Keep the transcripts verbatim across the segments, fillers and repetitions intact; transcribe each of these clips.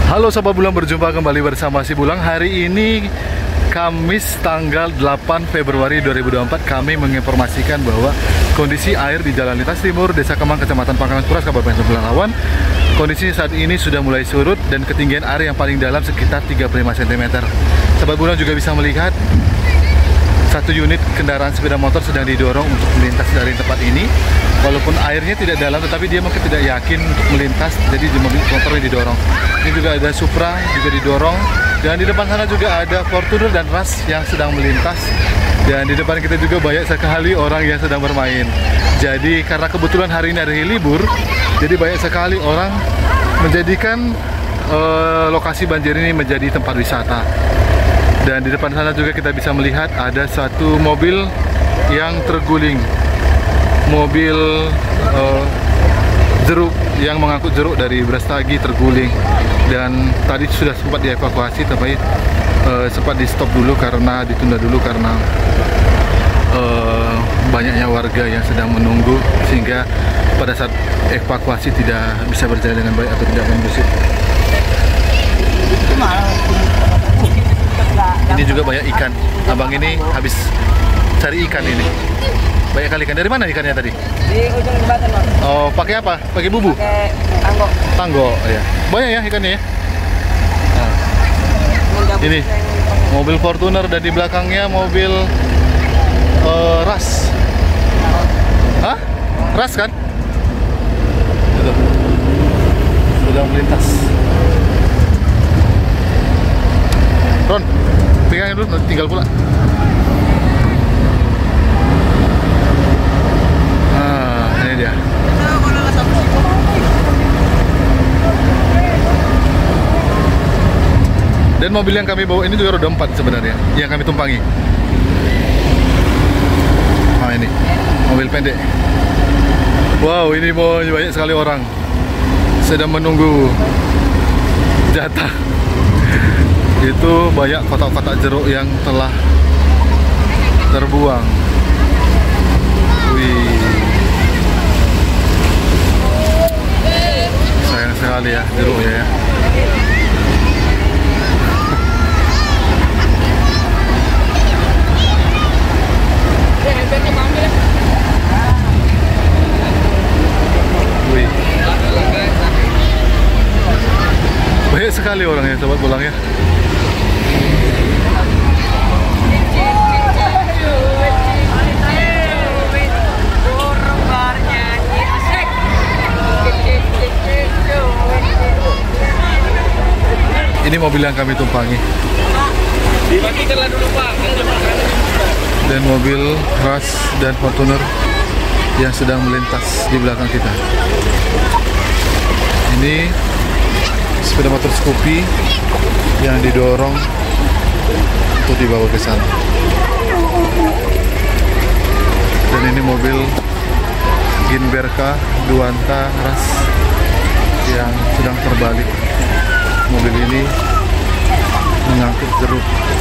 Halo Sobat Bulang, berjumpa kembali bersama si Bulang. Hari ini Kamis tanggal delapan Februari dua ribu dua puluh empat, kami menginformasikan bahwa kondisi air di Jalan Lintas Timur, Desa Kemang, Kecamatan Pangkalan Kuras, Kabupaten Pelalawan, kondisi saat ini sudah mulai surut dan ketinggian air yang paling dalam sekitar tiga puluh lima sentimeter. Sobat Bulang juga bisa melihat satu unit kendaraan sepeda motor sedang didorong untuk melintas dari tempat ini. Walaupun airnya tidak dalam, tetapi dia mungkin tidak yakin untuk melintas, jadi di mobil motornya didorong. Ini juga ada Supra juga didorong, dan di depan sana juga ada Fortuner dan Rush yang sedang melintas. Dan di depan kita juga banyak sekali orang yang sedang bermain. Jadi karena kebetulan hari ini hari libur, jadi banyak sekali orang menjadikan uh, lokasi banjir ini menjadi tempat wisata. Dan di depan sana juga kita bisa melihat ada satu mobil yang terguling. Mobil uh, jeruk yang mengangkut jeruk dari Brastagi terguling, dan tadi sudah sempat dievakuasi, tapi uh, sempat di stop dulu karena ditunda dulu karena uh, banyaknya warga yang sedang menunggu, sehingga pada saat evakuasi tidak bisa berjalan dengan baik atau tidak kondusif. Ini juga banyak ikan. Abang ini habis cari ikan ini. Banyak kali ikan. Dari mana ikannya tadi? Di ujung jembatan, Mas. Oh, pakai apa? Pakai bubu? Pakai tanggo. Tanggo, ya. Banyak ya ikannya ya. Nah, ini mobil Fortuner dan di belakangnya mobil uh, Rush. Hah? Rush kan? Itu. Sudah melintas. Ron, pegangin dulu, tinggal pula. Nah, ini dia. Dan mobil yang kami bawa ini juga roda empat sebenarnya, yang kami tumpangi. Nah, ini mobil pendek. Wow, ini mau banyak sekali orang sedang menunggu jatah. Itu banyak kotak-kotak jeruk yang telah terbuang. Wih, sayang sekali ya jeruknya ya. Wih, banyak sekali orangnya, Sobat Bulang ya. Ini mobil yang kami tumpangi. Dimatikanlah dulu, Pak. Dan mobil Rush dan Fortuner yang sedang melintas di belakang kita. Ini sepeda motor Scoopy yang didorong untuk dibawa ke sana. Dan ini mobil Ginberka Duanta Rush yang sedang terbalik. Mobil ini mengangkut jeruk.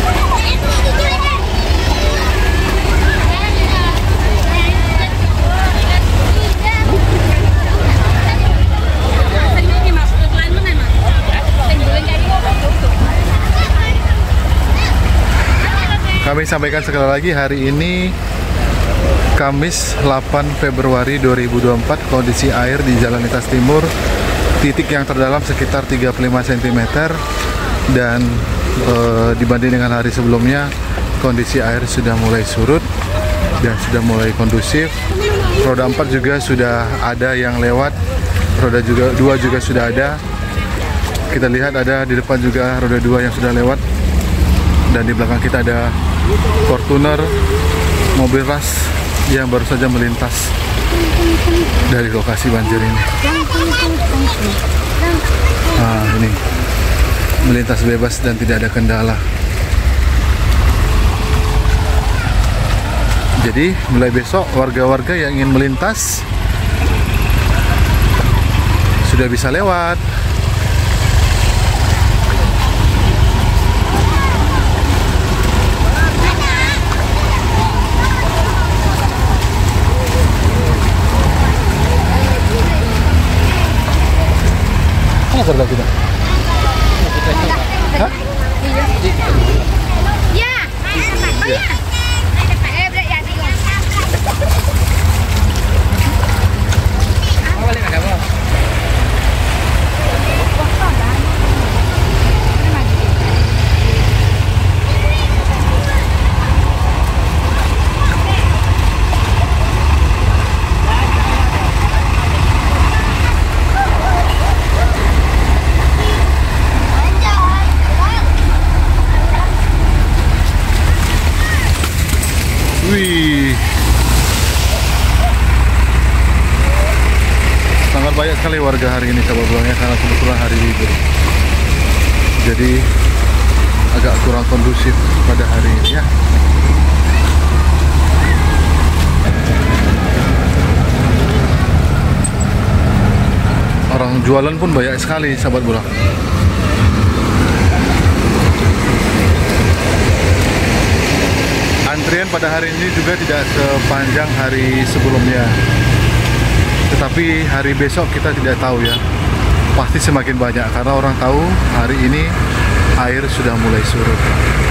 Kami sampaikan sekali lagi, hari ini Kamis delapan Februari dua ribu dua puluh empat, kondisi air di Jalan Lintas Timur, titik yang terdalam sekitar tiga puluh lima sentimeter, dan e, dibanding dengan hari sebelumnya kondisi air sudah mulai surut dan sudah mulai kondusif. Roda empat juga sudah ada yang lewat, roda juga dua juga sudah ada. Kita lihat ada di depan juga roda dua yang sudah lewat, dan di belakang kita ada Fortuner, mobil Rush yang baru saja melintas dari lokasi banjir ini. Nah, ini melintas bebas dan tidak ada kendala. Jadi mulai besok warga-warga yang ingin melintas sudah bisa lewat. Mana serta kita? Hah? Ya. Oh ya. Eh, berat ya sih. Balik ada apa? Wih, sangat banyak sekali warga hari ini sahabat Bulang ya, karena kebetulan hari libur. Jadi agak kurang kondusif pada hari ini ya. Orang jualan pun banyak sekali sahabat Bulang. Antrian pada hari ini juga tidak sepanjang hari sebelumnya. Tetapi hari besok kita tidak tahu ya. Pasti semakin banyak karena orang tahu hari ini air sudah mulai surut.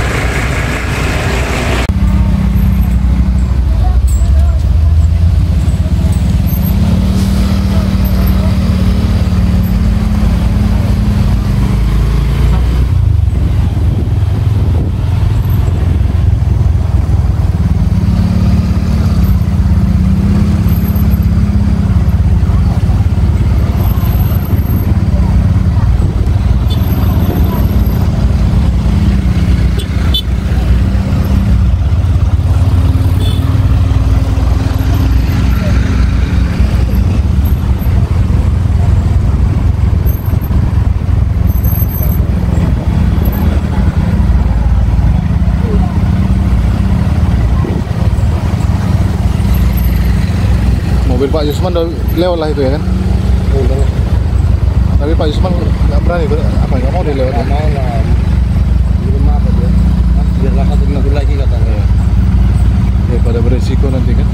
Mobil Pak Yusman udah lewat lah itu ya kan? Udah. Tapi Pak Yusman nggak berani, apa nggak mau dia lewat? Nggak mau lah. Belum apa dia? Biarlah satu mobil lagi katanya. Ya pada beresiko nanti kan?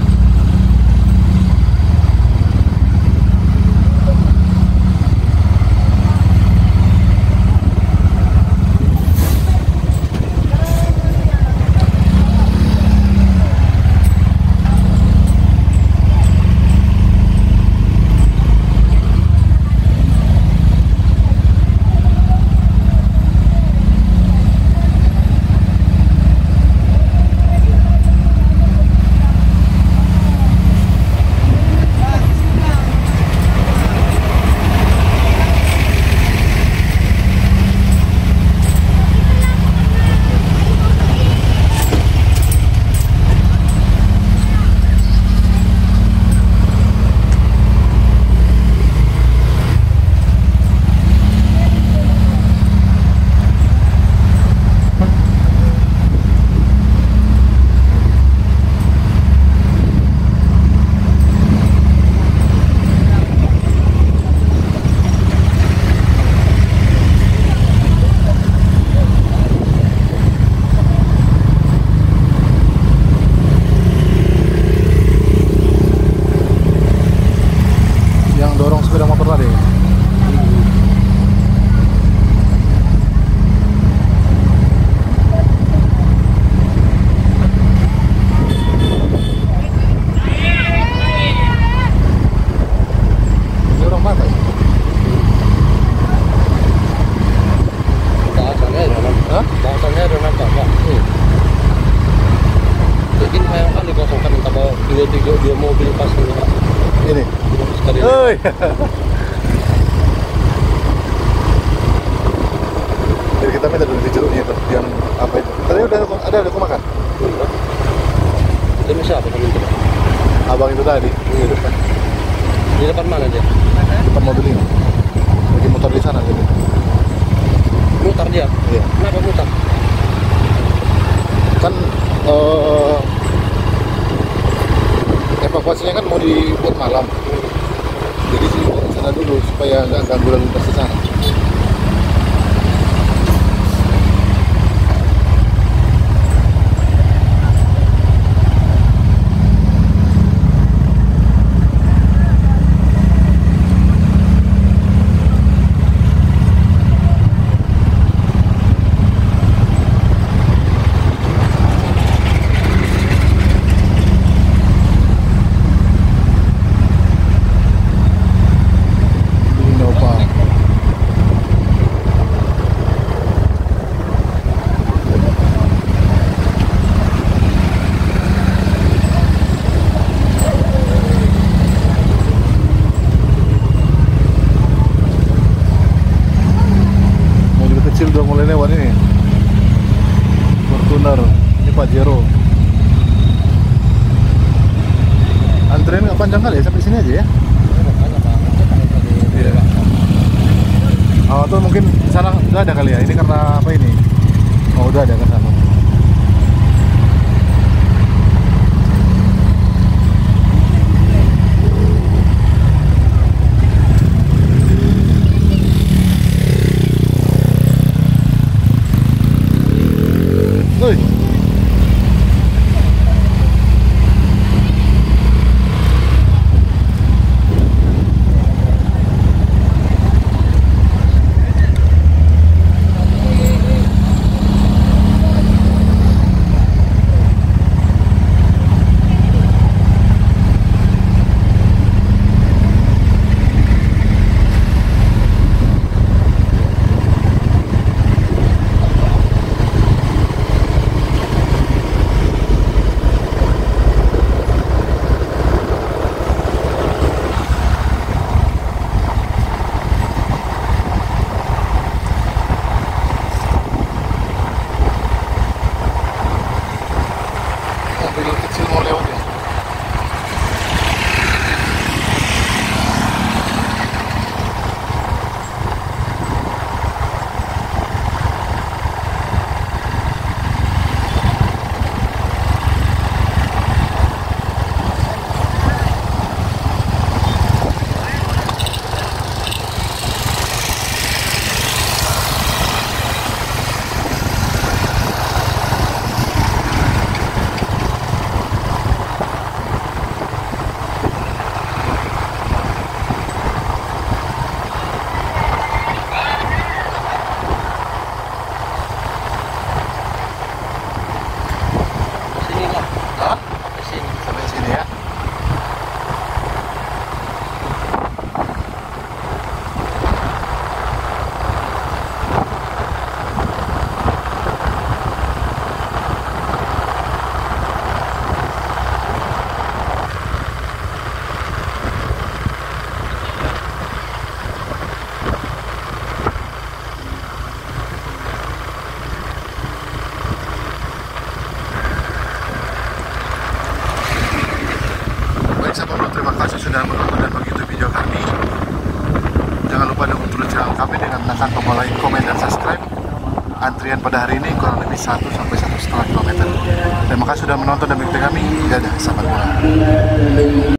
dua mobil pas ini. Sekali. Oi. Jadi kita minta dulu di jeruknya itu, yang apa itu? Tadi udah ada ada aku makan. Demi siapa kamu itu? Abang itu tadi di depan. Di depan mana dia? Depan mobil ini. Lagi motor di sana jadi. Mutar dia? Iya. Kenapa mutar? Kan uh, evakuasinya kan mau dibuat malam. Jadi sih sana dulu supaya nggak ganggu lalu lintas di sana. udah mulai lewat ini. Fortuner, ini Pajero. Antrian nggak panjang kali ya, sampai sini aja ya? Iya. Oh tuh mungkin sana udah ada kali ya, ini karena apa ini? Oh udah ada ke sana. Woi. Mobil kecil mau lewat ya. Sampai sini ya. Terima kasih sudah menonton dan begitu video kami. Jangan lupa untuk terus channel kami dengan menekan tombol like, komen, dan subscribe. Antrian pada hari ini kurang lebih satu sampai satu setengah kilometer. Terima kasih sudah menonton dan mengikuti kami. Dadah, selamat pulang.